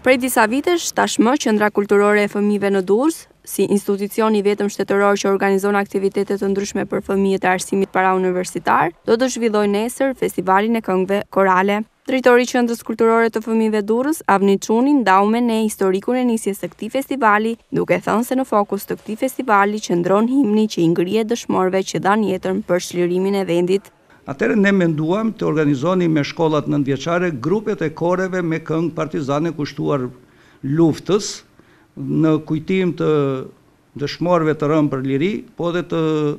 Prej disa vitesh, tashmë Qendra Kulturore e Fëmijëve në Durrës, si institucion i vetëm shtetëror që organizon aktivitete të ndryshme për fëmijët e arsimit parauniversitar, do të zhvillojë nesër festivalin e këngëve korale. Drejtori i Qendrës Kulturore të Fëmijëve Durrës, Avni Çuni, ndau me ne historikun e nisjes së këtij festivali, duke thënë se në fokus të këtij festivali qëndron himni që i ngrihet dëshmorëve që dhanë jetën për çlirimin e vendit. Atëherë ne menduam të organizoni me shkollat nëntëvjeçare grupet e koreve me këngë partizane kushtuar luftës, në kujtim të dëshmorëve të rënë për liri, po dhe të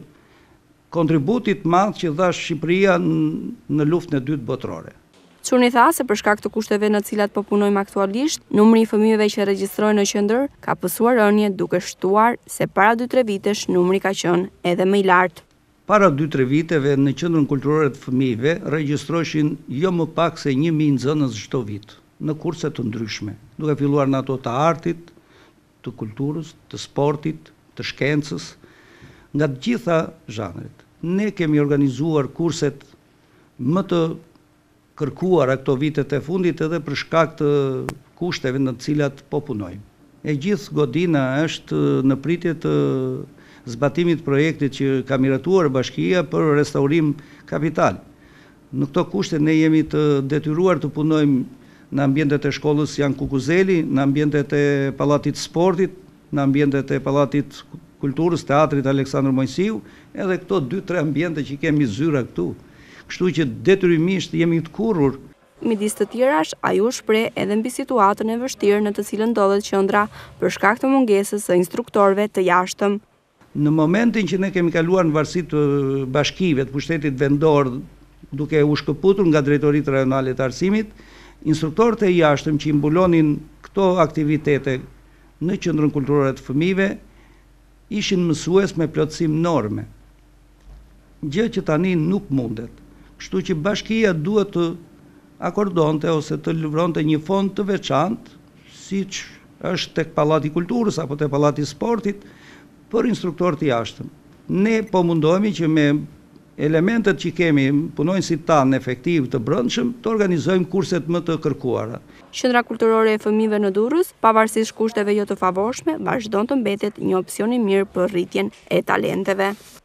kontributit madh që dha Shqipëria në luftën e dytë botërore. Çuni tha se për shkak të kushteve në të cilat po punojmë aktualisht, numri i fëmijëve që regjistrohen në qendër ka pësuar rënje, duke shtuar se para 2-3 vitesh numri ka qenë edhe më i lartë. Para 2-3 viteve në Qendrën Kulturore të Fëmijëve regjistroheshin jo më pak se 1000 nxënës çdo vit, në kurse të ndryshme, duke filluar në ato të artit, të kulturës, të sportit, të shkencës, nga të gjitha zhanret. Ne kemi organizuar kurset më të kërkuara këto vitet e fundit edhe për shkak të kushteve në të cilat po punojmë. E gjithë godina është në pritje të zbatimit projektit që ka miratuar Bashkia për restaurim kapital. Në këto kushte ne jemi të detyruar të punojmë në ambientet e shkollës Jan Kukuzeli, në ambientet e Pallatit Sportit, në ambientet e Pallatit Kulturës, Teatrit Aleksandër Mojsiu, edhe këto 2-3 ambiente që kemi zyra këtu. Kështu që detyrimisht jemi të kurrur. Midis të tjerash, ai u shpreh edhe mbi situatën e vështirë në të cilën ndodhet qendra për shkak të mungesës së instruktorëve të jashtëm. Në momentin që ne kemi kaluar në varësi të bashkive, të pushtetit vendor, duke u shkëputur nga drejtoritë rajonale të arsimit, instruktorët e jashtëm që i mbulonin këto aktivitete në Qendrën Kulturore të Fëmijëve ishin mësues me plotësim norme. Gjë që tani nuk mundet. Kështu që bashkia duhet të akordonte ose të livronte një fond të veçantë, siç është tek Pallati i Kulturës apo tek Pallati i Sportit, për instruktorët të jashtëm. Ne po mundohemi që me elementet që kemi, punojnë tanë efektiv të brendshëm, të organizojmë kurset më të kërkuara. Qendra Kulturore e Fëmijëve në Durrës, pavarësisht kushteve jo të favorshme, vazhdon të mbetet një opsion i mirë për rritjen e talenteve.